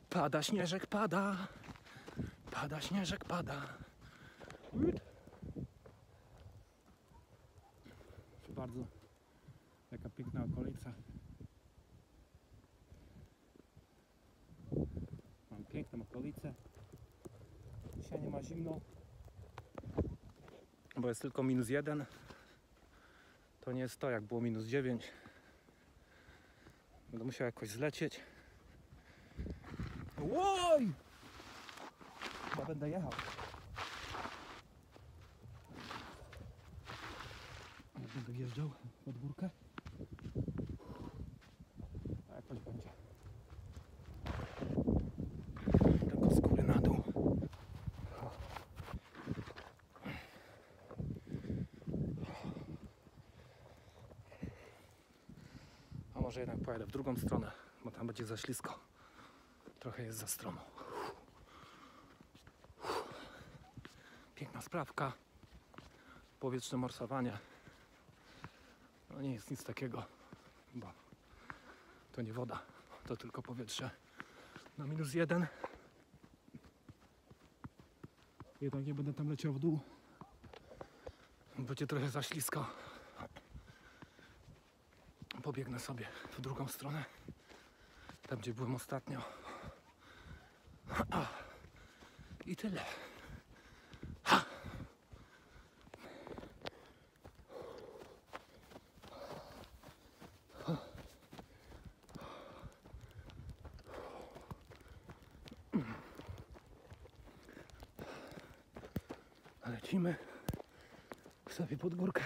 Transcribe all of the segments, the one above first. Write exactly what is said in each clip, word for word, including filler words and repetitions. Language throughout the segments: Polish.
Pada śnieżek, pada. Pada śnieżek, pada. Proszę bardzo, jaka piękna okolica. Mam piękną okolicę. Dzisiaj nie ma zimno, bo jest tylko minus jeden. To nie jest to, jak było minus dziewięć. Będę musiał jakoś zlecieć. Oj! Chyba będę jechał. Będę wjeżdżał pod górkę. A jakoś będzie. Tylko z góry na dół. A może jednak pojadę w drugą stronę, bo tam będzie za ślisko. Trochę jest za stromo. Piękna sprawka. Powietrzne morsowanie. No nie jest nic takiego, bo to nie woda, to tylko powietrze na minus jeden. Jednak nie będę tam leciał w dół. Będzie trochę za ślisko. Pobiegnę sobie w drugą stronę, tam gdzie byłem ostatnio. I tyle. Lecimy sobie pod górkę.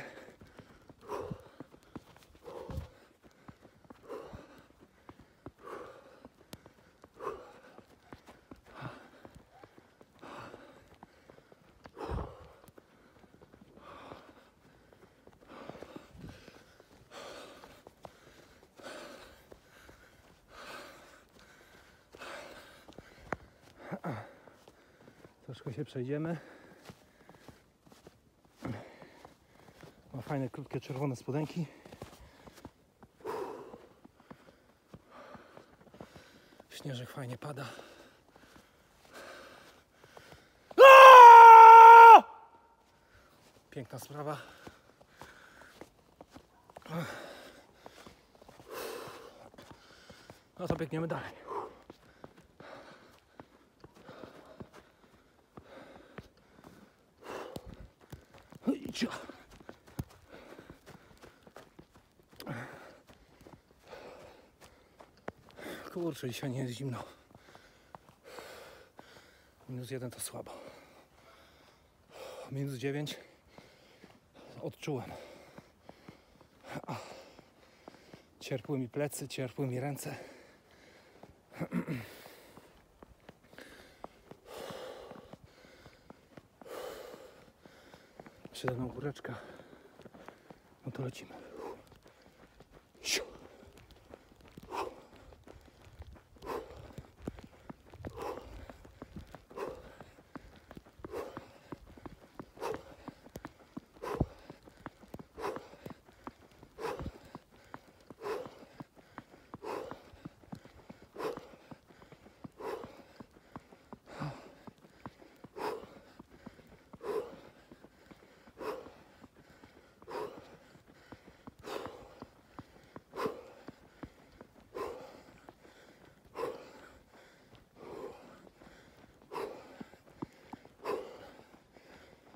Troszkę się przejdziemy. Ma fajne, krótkie, czerwone spodenki. Śnieżek fajnie pada. Piękna sprawa. No to biegniemy dalej. Idź. Kurczę, dzisiaj nie jest zimno. Minus jeden to słabo. Minus dziewięć odczułem. Cierpły mi plecy, cierpły mi ręce. Przede mną góreczka. No to lecimy.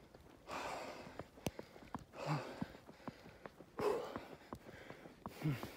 Hmm.